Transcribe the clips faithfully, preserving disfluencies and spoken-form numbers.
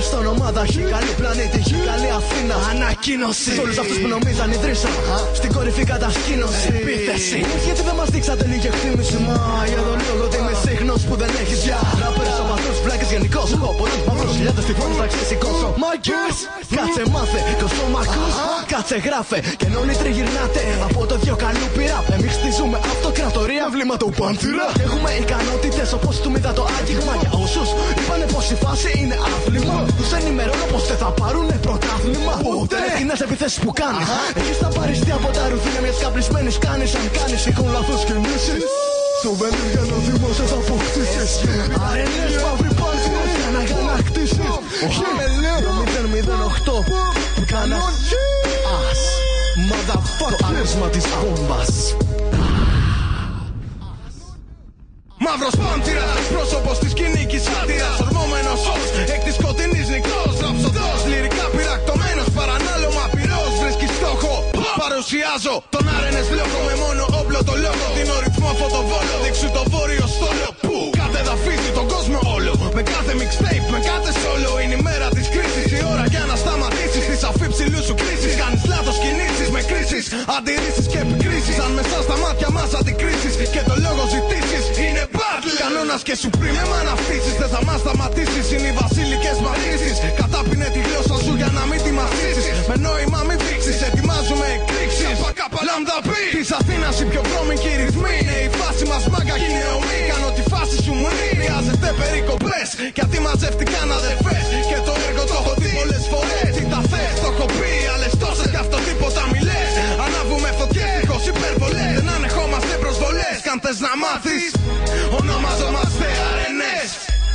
στα ονομάδα Χ. Καλή πλανήτη, Χ. Καλή Αθήνα. Ανακοίνωση. Σε όλους αυτούς που νομίζαν ιδρύσα. Στην κορυφή κατασκήνωση. Επίθεση. Γιατί δεν μας δείξατε λίγη εκτίμηση. Μα για τον λόγο ότι είμαι σύγχρονος που δεν έχεις πια. Ράπερες, οπαδούς, βλάκες γενικώς. Έχω πολλούς μαύρους χιλιάδες τυφώνες να ξεσηκώσω. Μάγκες, κάτσε μάθε, κοσμομακούς. Κάτσε γράφε. Και ενώ όλοι τριγυρνάτε από το δυο καλούπι ραπ. Εμείς χτίζουμε αυτοκρατορία, βλήμα του Πάνθυρα. Και έχουμε ικανότητες όπως του μηδά το άγγιγμα. Για όσους είπανε πως η φάση είναι άθλημα, τους ενημερώνω πως δεν θα πάρουνε πρωτάθλημα. Ποτέ με κοινές επιθέσεις που κάνεις. Έχεις τα παριστεί από τα ρουθίνια μιας καπνισμένης κάνεις. Αν κάνεις έχουν λάθος κινήσεις. Στο βέλιο για να δημόσιες θα αποκτήσεις. Αρενές μαύροι Πάνθυρες για να γανακτήσεις. Το μηδέν μηδέν οκτώ που κάνας ας. Motherfucker, το άρισμα της βόμβας. Μαύρος Πάνθυρας, εκπρόσωπος της κοινικής άτυρας. Ορμόμενος ως εκ της σκοτεινής νυχτός. Ραψοδός, λυρικά πυρακτωμένος, παρανάλωμα πυρός. Βρίσκει στόχο, παρουσιάζω τον άρενες λόγο. Με μόνο όπλο το λόγο, δίνω ρυθμό φωτοβόλο. Δείξου το βόρειο στόλο που κατεδαφίζει τον κόσμο όλο. Με κάθε mixtape, με κάθε solo. Είναι η μέρα της κρίσης, η ώρα για να σταματήσεις. Τις αφή ψηλού σου κρίσεις, κάνεις λάθος κινήσεις. Με κρίσεις, αντιρρήσεις και επικρίσεις. Αν μέσα στα μάτια μας αντικρίσεις και το λόγο ζητήσεις, είναι battle. Κανόνας και supreme, έμα να αφήσεις. Δεν θα μας σταματήσεις, είναι οι βασίλικες μαθήσεις. Κατάπινε τη γλώσσα σου για να μην τη μαθήσεις. Με νόημα μην δείξεις, ετοιμάζουμε εκρήξεις. Λάμδα πι, της Αθήνας οι πιο βρώμικοι ρυθμοί. Είναι η φάση μας μάγκα και είναι ομή. Κάνω τη φάση σου μουνή, χρειάζεται περικοπές. Γιατί μαζεύτηκαν αδερφές και το έργο το έχω δει πολλές φορές. Τι τα θες, το έχω πει άλλες τόσες κι αυτό τίποτα μη λες. Ανάβουμε φωτιές, δίχως υπερβολές. Δεν ανεχόμαστε προσβολές, καν θες να μάθεις. Ονομαζόμαστε αρενές.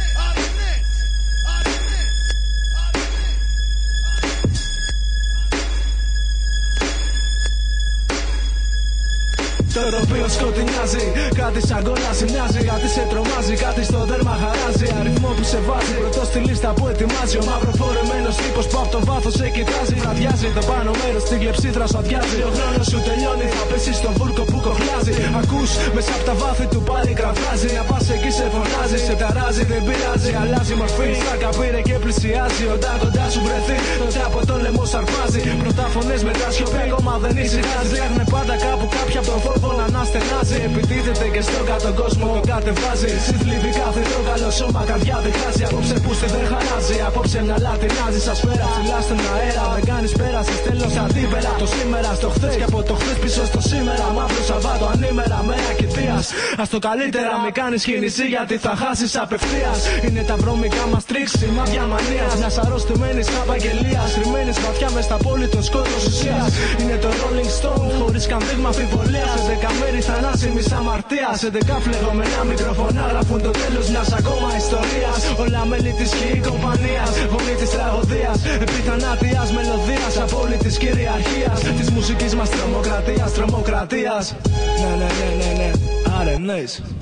Το τοπίο σκοτεινιάζει, κάτι σαν κόλαση μοιάζει. Κάτι σε τρομάζει, κάτι στο δέρμα χαράζει. Αριθμό που σε βάζει, πρωτό στη λίστα που ετοιμάζει. Ο μαυροφορεμένος τύπος που απ' το βάθος σε κοιτάζει. Βραδιάζει το πάνω μέρος, τη γλεψίδρα σου αδειάζει. Ο χρόνος σου τελειώνει, θα πέσει στο βούρκο που κοχλάζει. Ακούς μέσα απ' τα βάθη του πάλι κραυγάζει. Να πας εκεί σε φωνάζει, σε ταράζει, δεν πειράζει. Αλλάζει μορφή, σάκα πήρε και πλησιάζει. Όταν κοντά σου βρεθεί, τότε από το λαιμό σαρπάζει. Πρώτα φωνές μετά σιωπή, ακόμα δεν ησυχάζει. Έχουν πάντα κάπου κάποια από τον φόβο να αναστενάζει. Επιτίθεται και στον κάτω κόσμο το κατεβάζει. Συθλίβει κάθε το καλό σώμα, καρδιά διχάζει. Απόψε που στη δεν χαράζει, απόψε μυαλά τεινάζει. Σας πέρα, ψηλά στον αέρα. Δεν κάνεις πέραση, στέλνω σαν αντίπερα. Το σήμερα στο χθες και από το χθες πίσω στο σήμερα. Μαύρο Σαββάτο ανήμερα, μέρα κοιτίας. Ας το καλύτερα μην κάνεις κίνηση γιατί θα χάσεις απευθείας. Είναι τα βρώμικα μας τρίξη, μάτια μανίας. Μιας αρρωστημένης απαγγελίας. Κρυμμένης βαθιά μες στα πόλη των σκότος ουσίας. Είναι το Rolling Stone χωρίς καν δείγμα αμφιβολίας. Σε δέκα μέρη θανάσιμης αμαρτίας. Σε δέκα φλεγόμενα μικροφωνά γράφουν το τέλος μιας ακόμα ιστορίας. Όλα μέλη της χι κομπανίας, γονεί της τραγωδίας. Επιθανάτιας μελωδίας, απόλυτης κυριαρχίας. Της μουσικής μας τρομοκρατίας, τρομοκρατίας. Ναι, ναι, ναι, ναι, ναι, αρενές.